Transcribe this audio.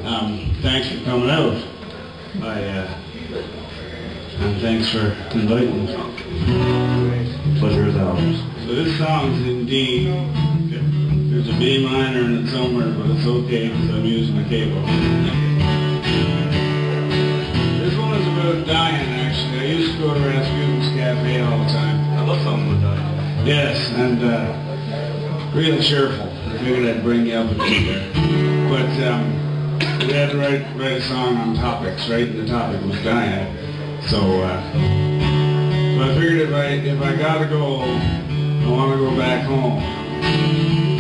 Thanks for coming out. And thanks for inviting me. Pleasure is ours. So this song's in D. There's a B minor in it somewhere, but it's okay because I'm using the cable. This one is about dyin, actually. I used to go to Rasputin's Cafe all the time. I love songs about dyin. Yes, and real cheerful. I figured I'd bring you up a bit there. But we had to write a song on topics, right? And the topic was dyin. So I figured if I gotta go, I want to go back home.